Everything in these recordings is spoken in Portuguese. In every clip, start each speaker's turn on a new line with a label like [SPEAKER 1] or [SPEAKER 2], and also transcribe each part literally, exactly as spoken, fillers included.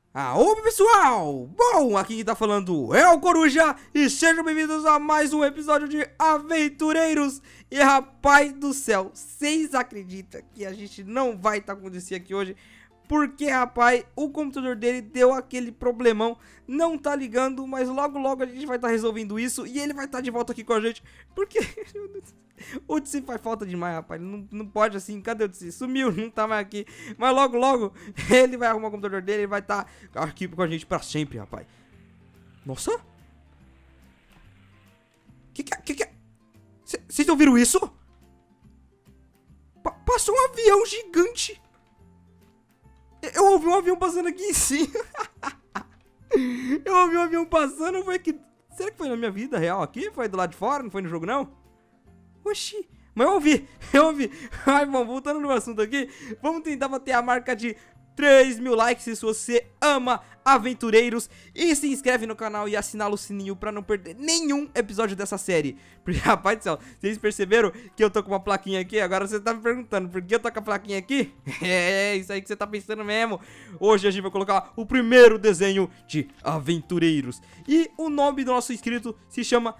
[SPEAKER 1] Aô pessoal, bom, aqui quem tá falando é o Coruja e sejam bem-vindos a mais um episódio de Aventureiros. E rapaz do céu, vocês acreditam que a gente não vai estar tá acontecendo aqui hoje? Porque rapaz, o computador dele deu aquele problemão, não tá ligando, mas logo logo a gente vai estar tá resolvendo isso e ele vai estar tá de volta aqui com a gente. Porque o Dsi faz falta demais, rapaz, não, não pode assim, cadê o Dsi? Sumiu, não tá mais aqui. Mas logo logo ele vai arrumar o computador dele e vai estar tá aqui com a gente pra sempre, rapaz. Nossa! Que que é? Que que é? Vocês ouviram isso? Pa passou um avião gigante. Eu ouvi um avião passando aqui em cima. Eu ouvi um avião passando, eu falei que... Será que foi na minha vida real aqui? Foi do lado de fora? Não foi no jogo, não? Oxi. Mas eu ouvi, eu ouvi. Ai, bom, voltando no assunto aqui, vamos tentar bater a marca de três mil likes se você ama aventureiros. E se inscreve no canal e assinala o sininho pra não perder nenhum episódio dessa série. Porque, rapaz do céu, vocês perceberam que eu tô com uma plaquinha aqui? Agora você tá me perguntando por que eu tô com a plaquinha aqui? É, isso aí que você tá pensando mesmo. Hoje a gente vai colocar o primeiro desenho de aventureiros. E o nome do nosso inscrito se chama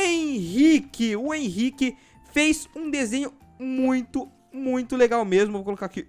[SPEAKER 1] Henrique. O Henrique fez um desenho muito, muito legal mesmo. Vou colocar aqui,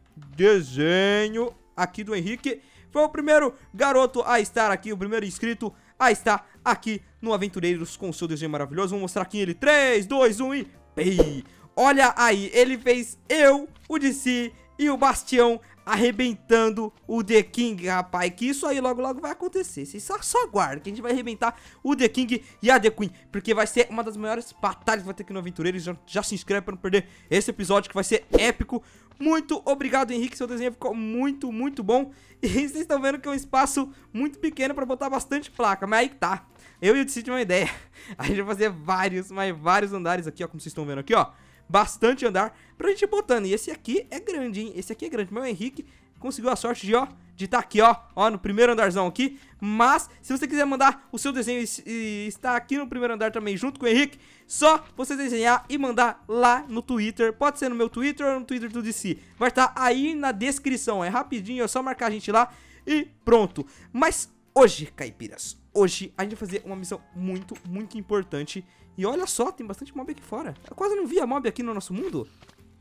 [SPEAKER 1] desenho aqui do Henrique. Foi o primeiro garoto a estar aqui, o primeiro inscrito a estar aqui no Aventureiros com o seu desenho maravilhoso. Vou mostrar aqui ele, três, dois, um e... Pei! Olha aí, ele fez eu, o Dsi e o Bastião arrebentando o The King, rapaz. Que isso aí logo logo vai acontecer. Vocês só, só aguardem que a gente vai arrebentar o The King e a The Queen, porque vai ser uma das maiores batalhas que vai ter aqui no Aventureiros. Já, já se inscreve pra não perder esse episódio que vai ser épico. Muito obrigado, Henrique, seu desenho ficou muito, muito bom. E vocês estão vendo que é um espaço muito pequeno pra botar bastante placa, mas aí que tá. Eu e o Dsi tivemos uma ideia. A gente vai fazer vários, mas vários andares aqui, ó, como vocês estão vendo aqui, ó. Bastante andar pra gente ir botando. E esse aqui é grande, hein? Esse aqui é grande. Meu Henrique conseguiu a sorte de, ó, de estar aqui, ó, ó, no primeiro andarzão aqui. Mas, se você quiser mandar o seu desenho e, e estar aqui no primeiro andar também junto com o Henrique, só você desenhar e mandar lá no Twitter. Pode ser no meu Twitter ou no Twitter do Dsi. Vai estar aí na descrição. É rapidinho, é só marcar a gente lá e pronto. Mas hoje, caipiras, hoje a gente vai fazer uma missão muito, muito importante. E olha só, tem bastante mob aqui fora. Eu quase não via mob aqui no nosso mundo.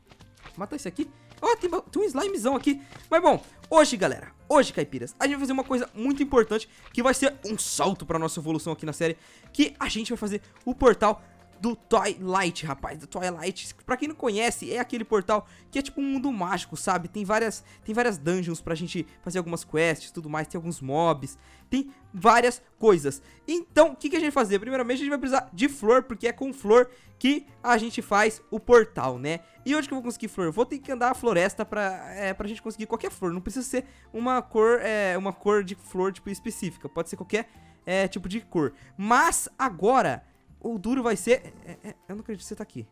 [SPEAKER 1] Matar esse aqui. Ó, oh, tem, tem um slimezão aqui. Mas bom, hoje, galera, hoje, caipiras, a gente vai fazer uma coisa muito importante, que vai ser um salto pra nossa evolução aqui na série. Que a gente vai fazer o portal do Twilight, rapaz, do Twilight. Pra quem não conhece, é aquele portal que é tipo um mundo mágico, sabe? Tem várias, tem várias dungeons pra gente fazer algumas quests e tudo mais. Tem alguns mobs, tem várias coisas. Então, o que, que a gente vai fazer? Primeiramente, a gente vai precisar de flor, porque é com flor que a gente faz o portal, né? E onde que eu vou conseguir flor? Eu vou ter que andar a floresta pra, é, pra gente conseguir qualquer flor. Não precisa ser uma cor, é, uma cor de flor, tipo, específica. Pode ser qualquer é, tipo de cor. Mas, agora... o duro vai ser... É, é, eu não acredito que você tá aqui.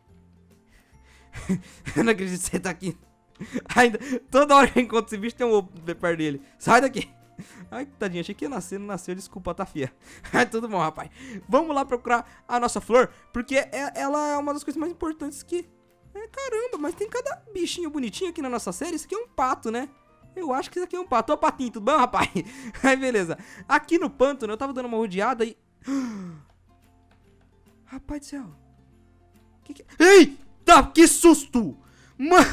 [SPEAKER 1] Eu não acredito que você tá aqui. Ainda, toda hora que eu encontro esse bicho tem um ovo perto dele. Sai daqui. Ai, tadinho, achei que ia nascer, não nasceu, desculpa, tá feia. Tudo bom, rapaz. Vamos lá procurar a nossa flor, porque é, ela é uma das coisas mais importantes que... É, caramba, mas tem cada bichinho bonitinho aqui na nossa série. Isso aqui é um pato, né? Eu acho que isso aqui é um pato. Ô, patinho, tudo bom, rapaz? Aí, beleza. Aqui no pântano, eu tava dando uma rodeada e... Rapaz do céu. Que que... Eita, que susto! Mano...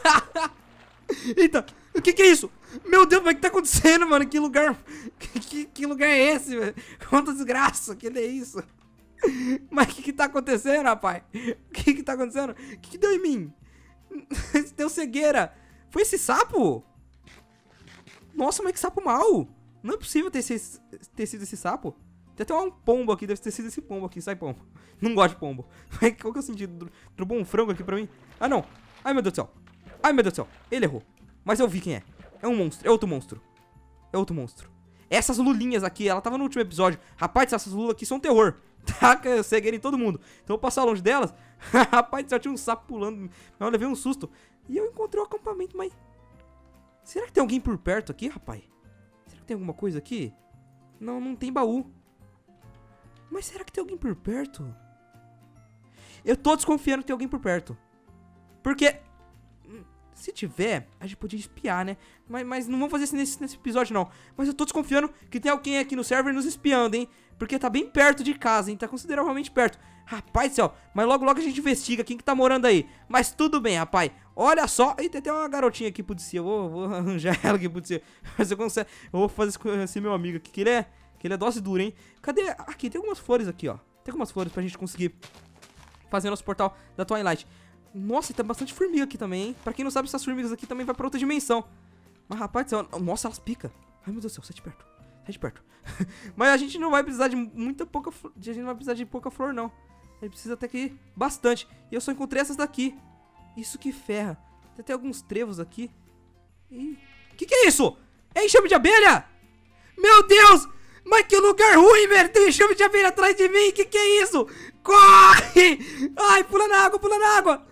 [SPEAKER 1] Eita, o que que é isso? Meu Deus, mas o que tá acontecendo, mano? Que lugar... Que, que, que lugar é esse, velho? Quanta desgraça, que é isso? Mas o que que tá acontecendo, rapaz? O que que tá acontecendo? O que que deu em mim? Deu cegueira. Foi esse sapo? Nossa, mas que sapo mau. Não é possível ter, esse, ter sido esse sapo. Tem até um pombo aqui, deve ter sido esse pombo aqui. Sai, pombo. Não gosto de pombo. Qual que é o sentido? Trubou um frango aqui pra mim? Ah, não. Ai, meu Deus do céu. Ai, meu Deus do céu. Ele errou. Mas eu vi quem é. É um monstro. É outro monstro. É outro monstro. Essas lulinhas aqui, ela tava no último episódio. Rapaz, essas lulas aqui são terror. Taca cegueira em todo mundo. Então eu vou passar longe delas. Rapaz, só tinha um sapo pulando. Eu levei um susto. E eu encontrei o acampamento, mas... será que tem alguém por perto aqui, rapaz? Será que tem alguma coisa aqui? Não, não tem baú. Mas será que tem alguém por perto? Eu tô desconfiando que tem alguém por perto. Porque... Se tiver, a gente podia espiar, né? Mas, mas não vamos fazer isso nesse, nesse episódio, não. Mas eu tô desconfiando que tem alguém aqui no server nos espiando, hein? Porque tá bem perto de casa, hein? Tá consideravelmente perto. Rapaz do céu, mas logo logo a gente investiga quem que tá morando aí. Mas tudo bem, rapaz. Olha só. Ih, tem até uma garotinha aqui pro descer. Eu vou, vou arranjar ela aqui pro descer. Mas eu consigo. Eu vou fazer esse meu amigo aqui, que ele é. Que ele é doce duro, hein? Cadê? Aqui, tem algumas flores aqui, ó. Tem algumas flores pra gente conseguir fazer nosso portal da Twilight. Nossa, tem bastante formiga aqui também, hein? Pra quem não sabe, essas formigas aqui também vai pra outra dimensão. Mas, rapaz do céu, nossa, elas picam. Ai, meu Deus do céu, sai de perto. Sai de perto. Mas a gente não vai precisar de muita pouca flor. A gente não vai precisar de pouca flor, não. A gente precisa até que bastante. E eu só encontrei essas daqui. Isso que ferra. Tem até alguns trevos aqui. E... que que é isso? É enxame de abelha? Meu Deus! Mas que lugar ruim, velho! Tem enxame de abelha atrás de mim! Que que é isso? Corre! Ai, pula na água, pula na água!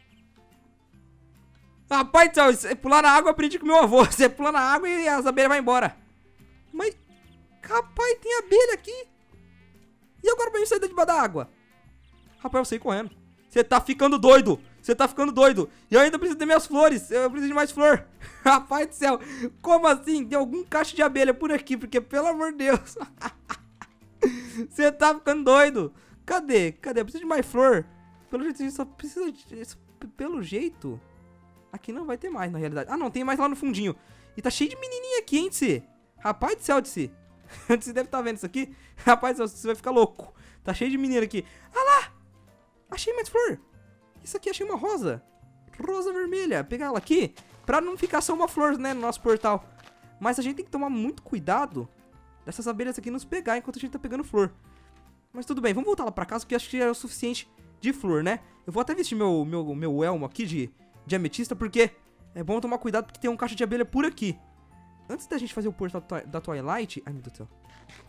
[SPEAKER 1] Rapaz do céu, pular na água eu aprendi com meu avô. Você pula na água e as abelhas vão embora. Mas, rapaz, tem abelha aqui. E agora pra gente sair de debaixo da água? Rapaz, eu saí correndo. Você tá ficando doido. Você tá ficando doido. E eu ainda preciso ter minhas flores. Eu preciso de mais flor. Rapaz do céu. Como assim? Tem algum cacho de abelha por aqui? Porque, pelo amor de Deus. Você tá ficando doido. Cadê? Cadê? Eu preciso de mais flor. Pelo jeito, a gente só precisa de... Pelo jeito... Aqui não vai ter mais, na realidade. Ah, não. Tem mais lá no fundinho. E tá cheio de menininha aqui, hein, Tsi? Rapaz do céu, Tsi. Você deve estar vendo isso aqui. Rapaz do céu, você vai ficar louco. Tá cheio de menina aqui. Ah lá! Achei mais flor. Isso aqui, achei uma rosa. Rosa vermelha. Pegar ela aqui. Pra não ficar só uma flor, né, no nosso portal. Mas a gente tem que tomar muito cuidado dessas abelhas aqui nos pegar enquanto a gente tá pegando flor. Mas tudo bem. Vamos voltar lá pra casa, porque acho que já é o suficiente de flor, né? Eu vou até vestir meu, meu, meu elmo aqui de... de ametista, porque é bom tomar cuidado porque tem um cacho de abelha por aqui. Antes da gente fazer o portal da Twilight... Ai, meu Deus do céu.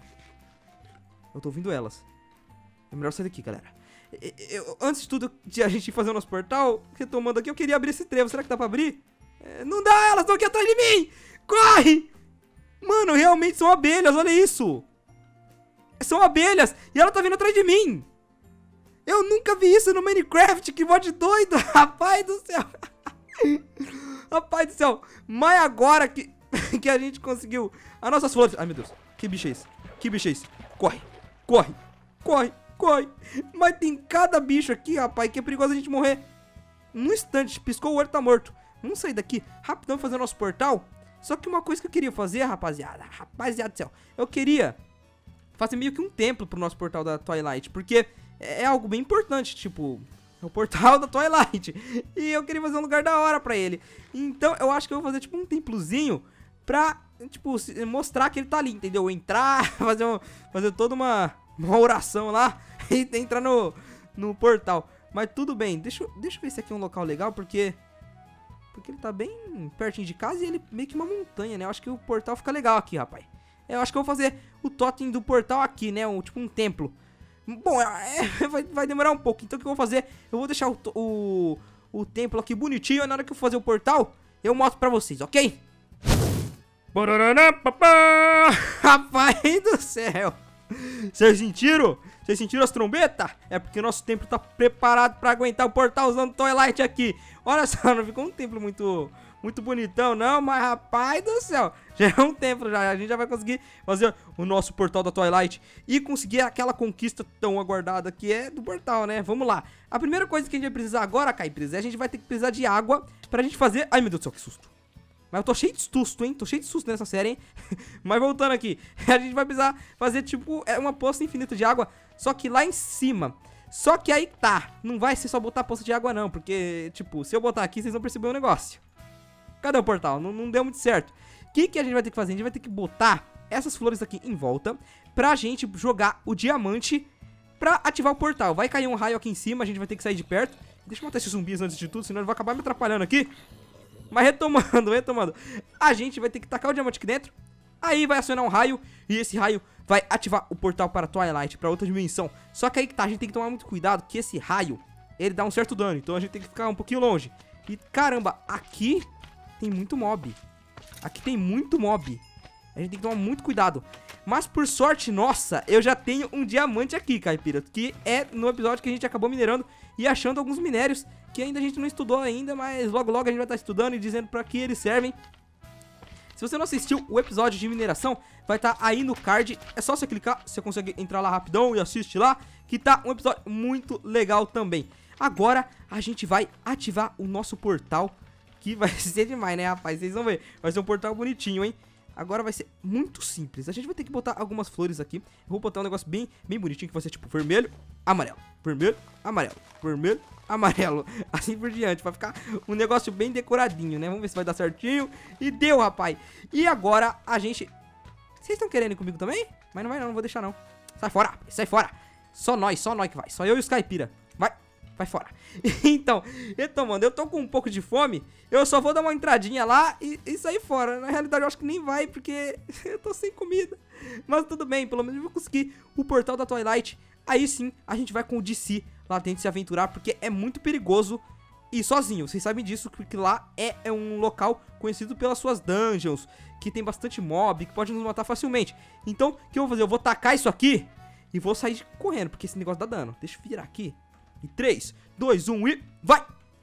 [SPEAKER 1] Eu tô ouvindo elas. É melhor sair daqui, galera. Eu, eu, antes de tudo, de a gente fazer o nosso portal, retomando aqui, eu queria abrir esse trevo. Será que dá pra abrir? É, não dá, elas estão aqui atrás de mim! Corre! Mano, realmente são abelhas, olha isso! São abelhas! E ela tá vindo atrás de mim! Eu nunca vi isso no Minecraft, que mod doido! Rapaz do céu! Rapaz do céu! Mas agora que, que a gente conseguiu as nossas flores... Ai, meu Deus! Que bicho é esse? Que bicho é esse? Corre! Corre! Corre! Corre! Mas tem cada bicho aqui, rapaz, que é perigoso a gente morrer. Num instante, piscou o olho, tá morto. Vamos sair daqui rapidão fazer nosso portal. Só que uma coisa que eu queria fazer, rapaziada... Rapaziada do céu! Eu queria fazer meio que um templo pro nosso portal da Twilight, porque... é algo bem importante, tipo, é o portal da Twilight. E eu queria fazer um lugar da hora pra ele. Então eu acho que eu vou fazer tipo um templozinho pra, tipo, mostrar que ele tá ali, entendeu? Entrar, fazer, um, fazer toda uma, uma oração lá e entrar no, no portal. Mas tudo bem, deixa, eu- deixa eu ver se aqui é um local legal, porque... Porque ele tá bem pertinho de casa e ele meio que uma montanha, né? Eu acho que o portal fica legal aqui, rapaz. Eu acho que eu vou fazer o totem do portal aqui, né? Um, tipo um templo. Bom, é, vai, vai demorar um pouco. Então o que eu vou fazer? Eu vou deixar o, to- o, o templo aqui bonitinho. E na hora que eu fazer o portal, eu mostro pra vocês, ok? Barará, papá! Rapaz do céu! Vocês sentiram? Vocês sentiram as trombetas? É porque nosso templo tá preparado pra aguentar o portal usando Twilight aqui. Olha só, não ficou um templo muito... muito bonitão, não, mas rapaz do céu, já é um templo já, a gente já vai conseguir fazer o nosso portal da Twilight e conseguir aquela conquista tão aguardada que é do portal, né? Vamos lá. A primeira coisa que a gente vai precisar agora, Caipris, é a gente vai ter que precisar de água pra gente fazer... Ai, meu Deus do céu, que susto. Mas eu tô cheio de susto, hein? Tô cheio de susto nessa série, hein? Mas voltando aqui, a gente vai precisar fazer, tipo, é uma poça infinita de água, só que lá em cima... Só que aí tá, não vai ser só botar poça de água não, porque, tipo, se eu botar aqui, vocês vão perceber um negócio. Cadê o portal? Não, não deu muito certo. O que, que a gente vai ter que fazer? A gente vai ter que botar essas flores aqui em volta pra gente jogar o diamante pra ativar o portal. Vai cair um raio aqui em cima, a gente vai ter que sair de perto. Deixa eu matar esses zumbis antes de tudo, senão ele vai acabar me atrapalhando aqui. Mas retomando, retomando. A gente vai ter que tacar o diamante aqui dentro. Aí vai acionar um raio e esse raio vai ativar o portal para Twilight, pra outra dimensão. Só que aí que tá, a gente tem que tomar muito cuidado que esse raio, ele dá um certo dano. Então a gente tem que ficar um pouquinho longe. E caramba, aqui... tem muito mob. Aqui tem muito mob. A gente tem que tomar muito cuidado. Mas por sorte nossa, eu já tenho um diamante aqui, caipira, que é no episódio que a gente acabou minerando e achando alguns minérios que ainda a gente não estudou ainda, mas logo logo a gente vai estar estudando e dizendo pra que eles servem. Se você não assistiu o episódio de mineração, vai estar aí no card. É só você clicar, você consegue entrar lá rapidão e assiste lá, que tá um episódio muito legal também. Agora a gente vai ativar o nosso portal, que vai ser demais, né, rapaz? Vocês vão ver, vai ser um portal bonitinho, hein? Agora vai ser muito simples. A gente vai ter que botar algumas flores aqui. Eu vou botar um negócio bem, bem bonitinho, que vai ser tipo vermelho, amarelo, vermelho, amarelo, vermelho, amarelo, assim por diante, pra ficar um negócio bem decoradinho, né? Vamos ver se vai dar certinho. E deu, rapaz. E agora a gente... Vocês estão querendo ir comigo também? Mas não vai não, não vou deixar não. Sai fora, rapaz, sai fora. Só nós, só nós que vai. Só eu e os caipira. Vai, vai fora. Então, então, mano, eu tô com um pouco de fome. Eu só vou dar uma entradinha lá e, e sair fora. Na realidade, eu acho que nem vai, porque eu tô sem comida. Mas tudo bem, pelo menos eu vou conseguir o portal da Twilight. Aí sim, a gente vai com o D C lá dentro se aventurar, porque é muito perigoso ir sozinho. Vocês sabem disso, porque lá é, é um local conhecido pelas suas dungeons, que tem bastante mob, que pode nos matar facilmente. Então, o que eu vou fazer? Eu vou tacar isso aqui e vou sair correndo, porque esse negócio dá dano. Deixa eu virar aqui. Em três, dois, um e... vai!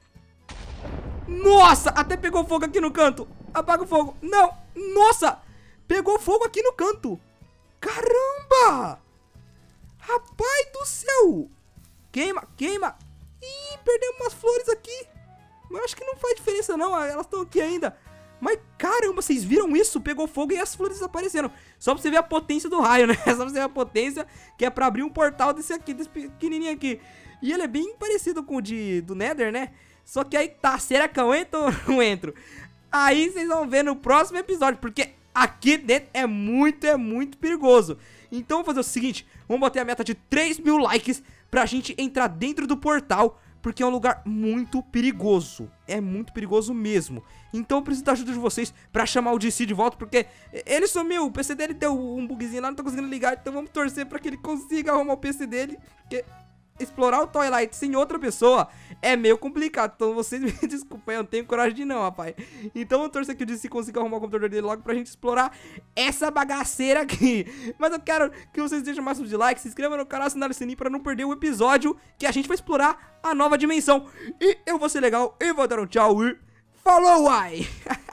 [SPEAKER 1] Nossa! Até pegou fogo aqui no canto. Apaga o fogo. Não! Nossa! Pegou fogo aqui no canto. Caramba! Rapaz do céu! Queima, queima! Ih, perdemos umas flores aqui. Mas acho que não faz diferença não, elas estão aqui ainda. Mas caramba, vocês viram isso? Pegou fogo e as flores desapareceram. Só pra você ver a potência do raio, né? Só pra você ver a potência que é pra abrir um portal desse aqui, desse pequenininho aqui. E ele é bem parecido com o de, do Nether, né? Só que aí tá, será que eu entro ou não entro? Aí vocês vão ver no próximo episódio, porque aqui dentro é muito, é muito perigoso. Então vamos fazer o seguinte, vamos bater a meta de três mil likes pra gente entrar dentro do portal, porque é um lugar muito perigoso. É muito perigoso mesmo. Então eu preciso da ajuda de vocês pra chamar o D C de volta, porque ele sumiu, o P C dele deu um bugzinho lá, não tô conseguindo ligar. Então vamos torcer pra que ele consiga arrumar o P C dele, porque explorar o Twilight sem outra pessoa é meio complicado. Então vocês me desculpem, eu não tenho coragem de não, rapaz. Então vamos torcer que o D C consiga arrumar o computador dele logo pra gente explorar essa bagaceira aqui. Mas eu quero que vocês deixem o máximo de like, se inscrevam no canal, assinarem o sininho pra não perder o episódio que a gente vai explorar a nova dimensão. E eu vou ser legal, e vou dar um tchau e falou, uai!